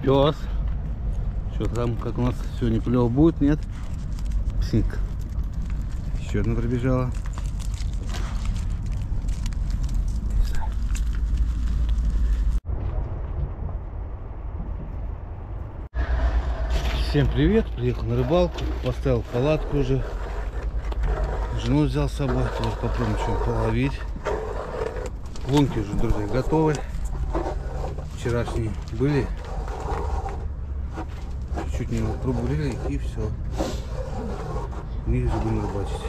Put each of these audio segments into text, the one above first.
пес. Что там, как у нас сегодня клёв будет, нет? Псинка. Еще одна пробежала. Всем привет, приехал на рыбалку, поставил палатку уже. Жену взял с собой, тоже попробуем что-нибудь половить. Лунки уже, друзья, готовы. Вчерашние были. Чуть не пробурили их и все. В них же будем рыбачить.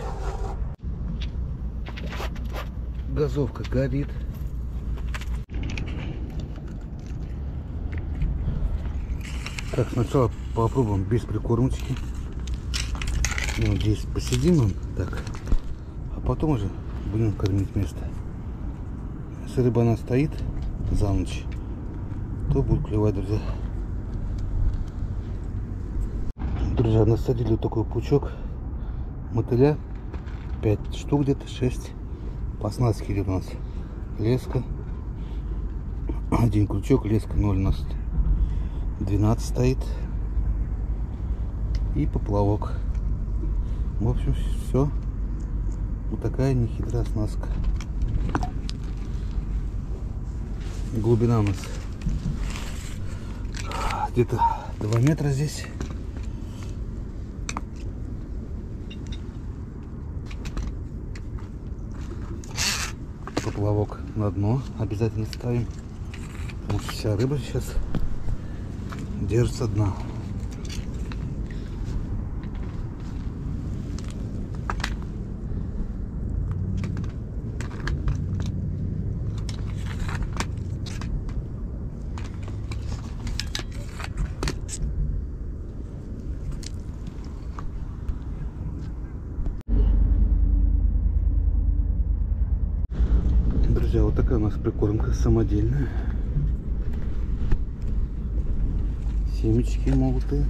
Газовка горит. Так, сначала попробуем без прикормочки. Вот здесь посидим он так, а потом уже будем кормить место. Если рыба она стоит за ночь, то будет клевать, друзья. Друзья, насадили вот такой пучок мотыля, 5 штук где-то, 6. По снастке идет у нас леска, один крючок, леска 0 у нас 12 стоит, и поплавок. В общем, все. Вот такая нехитрая оснастка. Глубина у нас где-то 2 метра здесь. Поплавок на дно обязательно ставим, потому что вся рыба сейчас держится дна. Друзья, вот такая у нас прикормка самодельная. Семечки молотые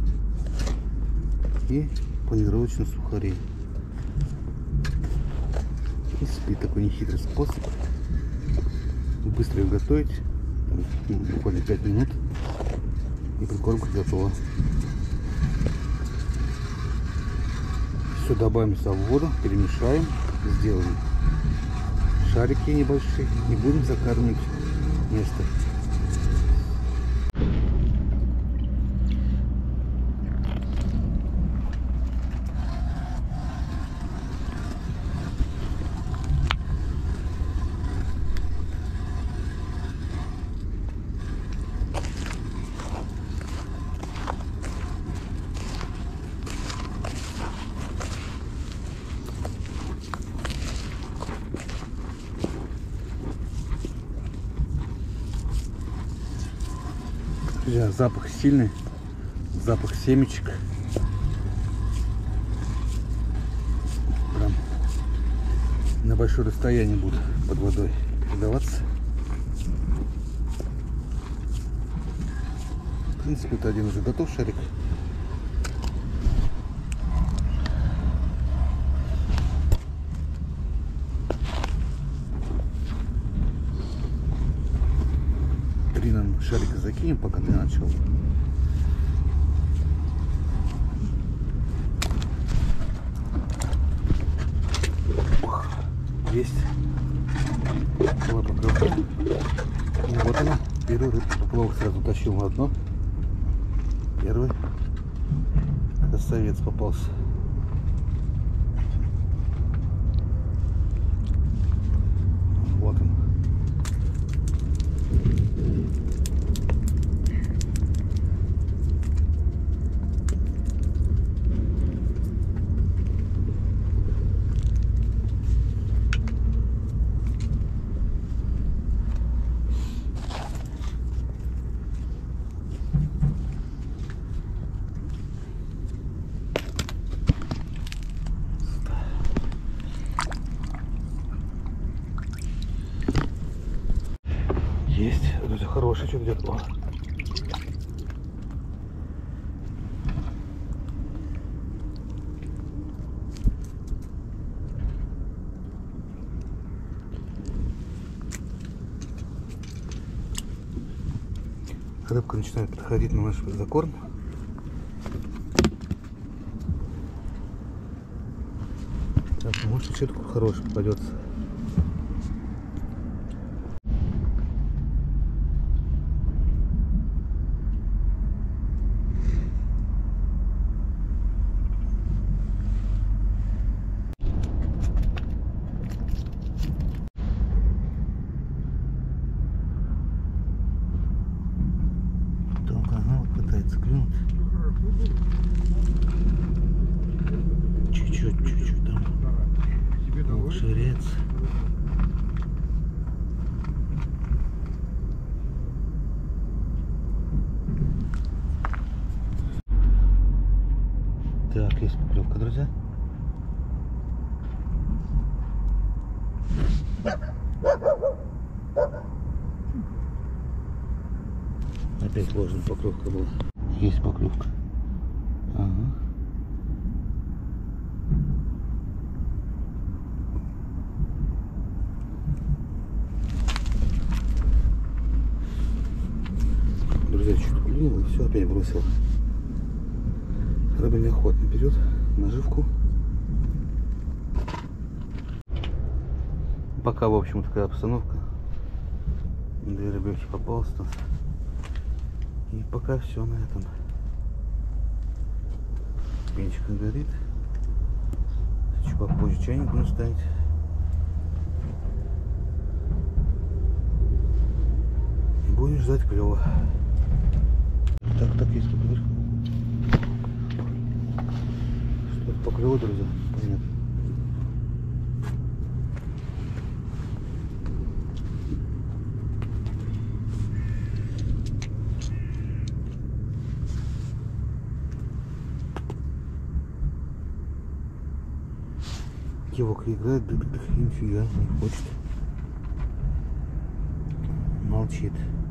и панировочные сухари. И спит такой нехитрый способ. Быстро ее готовить, буквально 5 минут, и прикормка готова. Все добавим в воду, перемешаем, сделаем шарики небольшие и будем закармливать место. Запах сильный, запах семечек. Прям на большое расстояние будут под водой передаваться. В принципе, это один уже готов шарик. Шарика закинем пока для начала. Есть. Была поклевка. И вот она, первый рыб. Поплавок сразу тащил на дно. Первый красавец попался. Вот он. Есть, это хороший что где-то. Рыбка начинает подходить на наш закорм. Так, может еще такой хороший попадется. Пытается клюнуть. Чуть-чуть там ширяется. Так, есть поклевка, друзья. Опять ложная поклевка была. Есть поклевка. Ага. Друзья, чуть клюнул и все, опять бросил. Рыба неохотно берет наживку. Пока, в общем, такая обстановка. 2 рыбешки попалось у нас. И пока все на этом. Пенечка горит. Чуть попозже чайник будем ставить. И будем ждать клёва. Так, есть поклевка. Что-то поклёва, друзья. Понятно. Кивок играет, дык-дык, и нифига не хочет. Молчит.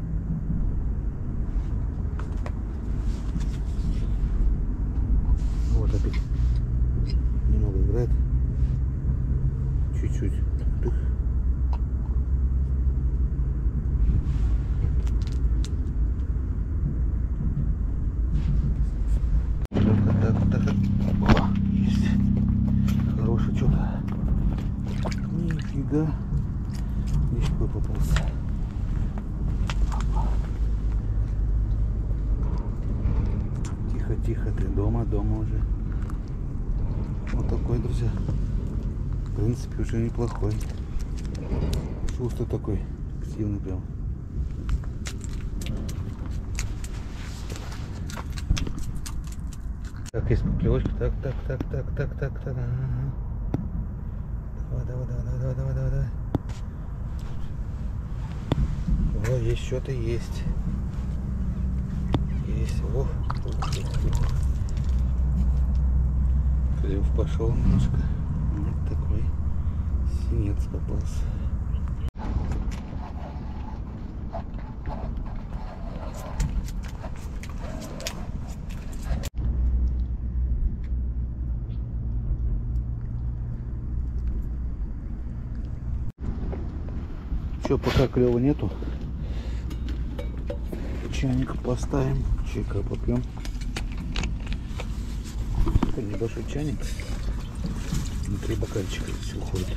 Вот опять немного играет. Чуть-чуть. Дык-дык. Так. О, есть. Хороший что-то. Нифига. Видишь, какой попался. Тихо, ты дома уже. Вот такой, друзья. В принципе, уже неплохой. Шустрый такой, активный прям. Так, есть поклевочка. Так. Ага. Давай. О, есть что-то есть. Есть. О. Клев пошел немножко. Вот такой синец попался. Все, пока клёва нету, чайник поставим, чайка попьем. Это небольшой чайник, внутри бокальчика все уходит.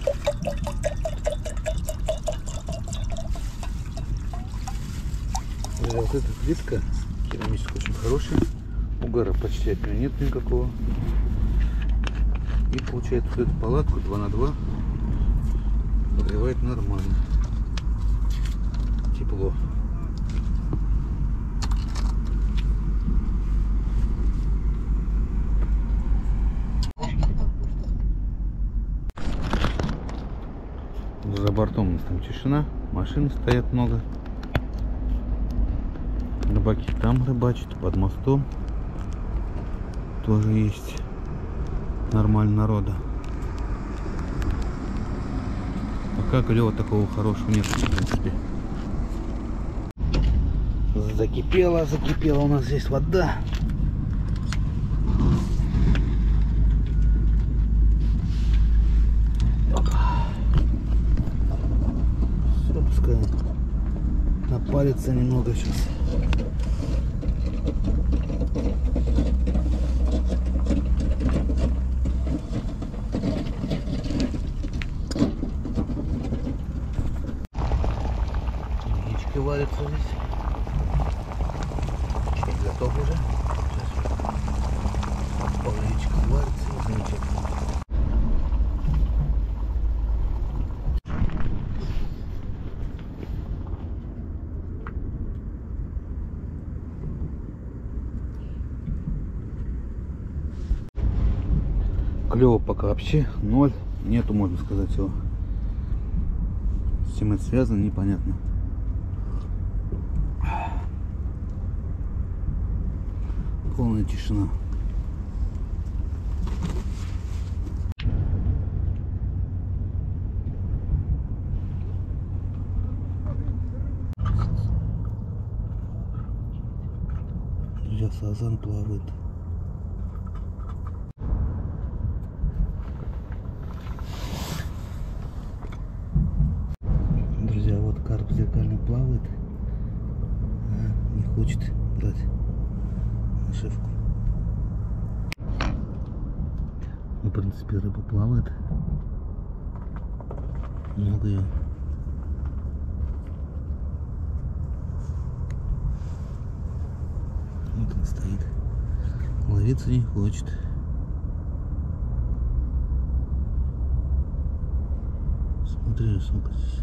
Вот эта плитка керамическая очень хорошая, угара почти от нее нет никакого. И получается вот эту палатку 2 на 2 прогревает нормально. Тепло. За бортом у нас там тишина, машин стоят много. Рыбаки там рыбачат, под мостом тоже есть нормально народа. Пока клёва такого хорошего нет, в принципе. Закипела у нас здесь вода. Все, пускай Париться немного сейчас. Яички варятся здесь. Чай готов уже. Сейчас половичка варится. Замечательно. Клёва пока вообще ноль. Нету, можно сказать, его. С чем это связано, непонятно. Полная тишина. Друзья, сазан плавает. Друзья, вот карп зеркально плавает, не хочет брать нашивку. Ну, в принципе, рыба плавает, много ее. Вот он стоит, ловиться не хочет. Смотри, сколько здесь.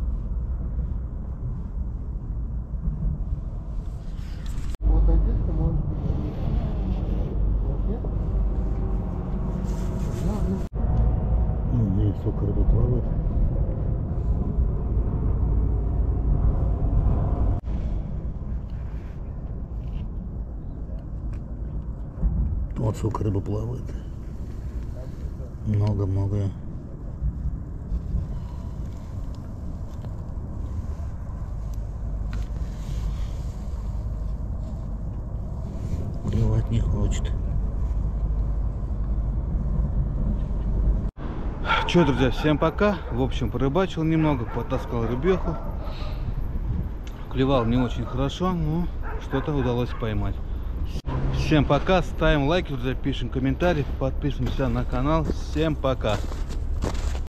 Ну, сколько рыба плавает. Вот сколько рыба плавает. Много-много. Клевать не хочет. Че, друзья, всем пока. В общем, порыбачил немного, потаскал рыбеху. Клевал не очень хорошо, но что-то удалось поймать. Всем пока, ставим лайки, друзья, пишем комментарии, подписываемся на канал. Всем пока.